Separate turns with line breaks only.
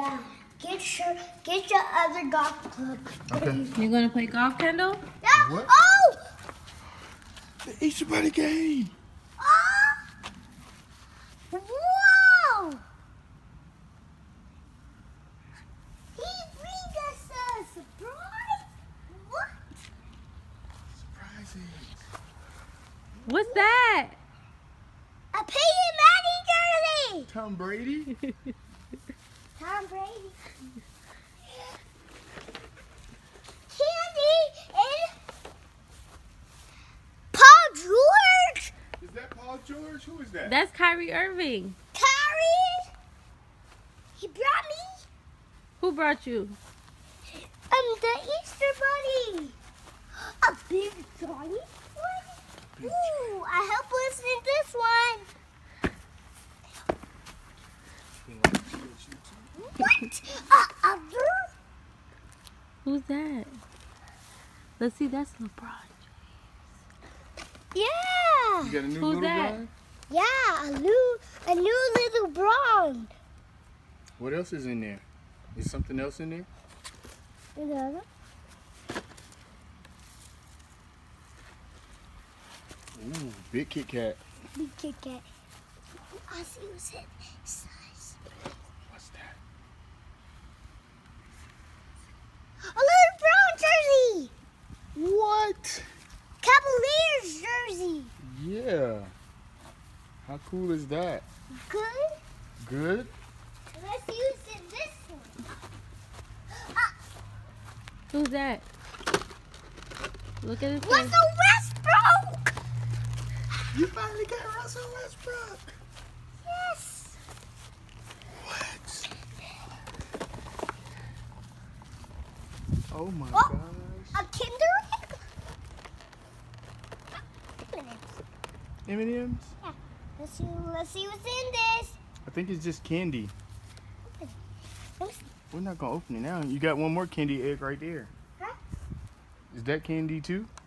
Yeah. Get your other golf club.
Okay.
You gonna play golf, Kendall?
Yeah.
What?
Oh!
The Easter Bunny game.
Oh! Whoa! He brings us a surprise. What?
Surprises.
What's that?
A Peyton Manning jersey.
Tom Brady.
Tom Brady. Candy and Paul George.
Is that Paul George? Who is that?
That's Kyrie Irving.
Kyrie. He brought me
Who brought you?
the Easter Bunny. A big giant one. Ooh, I hope listen to this one. What? Other?
Who's that? Let's see, that's LeBron.
Yeah.
You got a new
Who's
little
that?
brother?
Yeah, a new little blonde.
What else is in there? Is something else in there?
Another?
Ooh, big Kit Kat.
Big Kit Kat. I see what's in size.
What's that?
A little brown jersey.
What?
Cavaliers jersey.
Yeah. How cool is that?
Good.
Good?
Let's use it this one.
Who's that? Look at his face.
Russell Westbrook.
You finally got Russell Westbrook.
Yes.
What? Oh my
Oh,
gosh.
a Kinder Egg.
M&M's?
Yeah. Let's see what's in this.
I think it's just candy.
Let me see.
We're not gonna open it now. You got one more candy egg right there.
Huh?
Is that candy too?